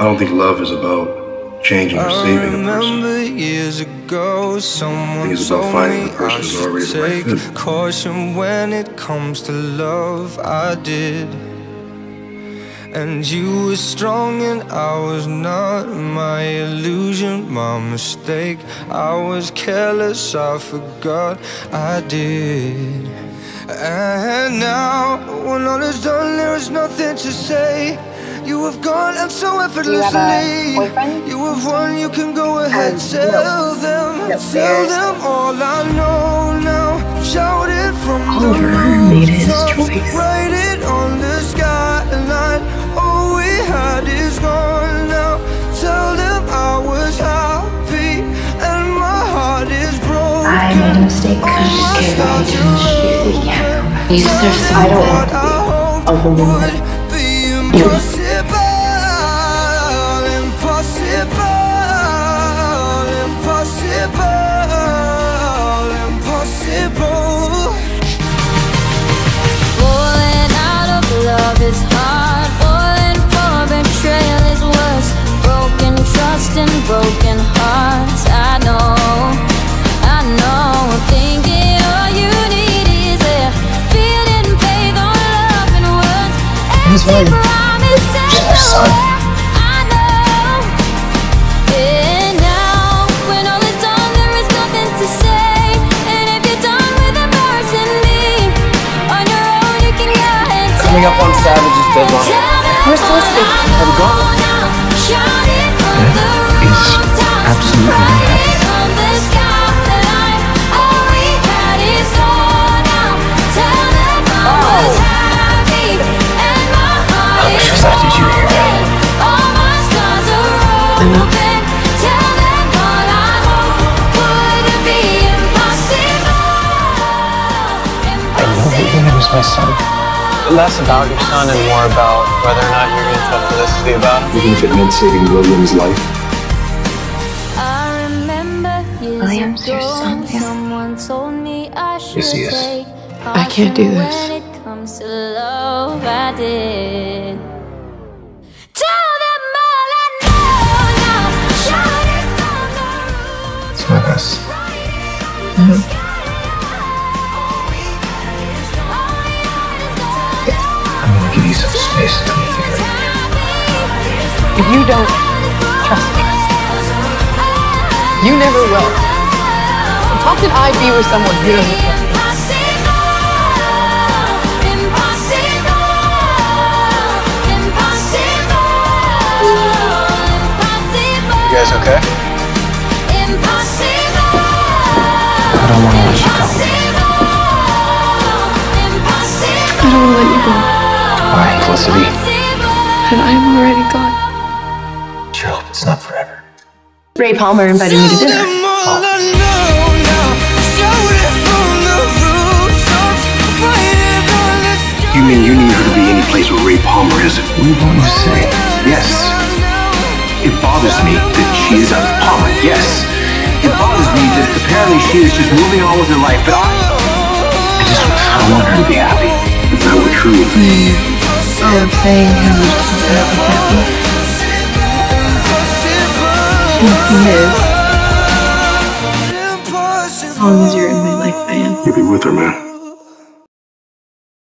I don't think love is about changing or saving a person. Years ago, someone it's about finding the person who's already the right fit. Caution when it comes to love, I did. And you were strong and I was not. My illusion, my mistake. I was careless, I forgot I did. And now, when all is done, there is nothing to say. You have gone and so effortlessly. You have won, you can go ahead. Tell them all I know now. Shout it from the rooftops. Write it on the skyline. All we had is gone now. Tell them I was happy and my heart is broken. I made a mistake because I just gave you the camera. You deserve some. I don't want to be a woman. Is hard, falling for betrayal is worse. Broken trust and broken hearts. I know, thinking all you need is a feeling, faith on love and words. Empty promise to I know. And now, when all is done, there is nothing to say. And if you're done with embarrassing me, on your own you can go and coming up on Savage's deadline. Where's Olicity? Have you gone? That is absolutely unhappy. How much of that did you hear? I know that your name is my son. Less about your son and more about whether or not you're going to tell Olicity about him. Even if it meant saving William's life. William's your son, Yes, he is. I can't do this. It's my best. I'm gonna give you some space to figure it out. If you don't trust me, you never will. How can I be with someone who doesn't trust me? You guys okay? I don't want to let you go. I don't want to let you go. Why, Olicity? And I'm already gone. Sure hope it's not forever. Ray Palmer invited me to dinner. You mean you need her to be any place where Ray Palmer isn't? What do you want me to say? Yes. It bothers me that she is a Palmer. Yes. It bothers me that apparently she is just moving on with her life, but I want her to be happy. If that were true. All I'm saying how much to be happy. He is. As long as you're in my life, I am. You'll be with her, man.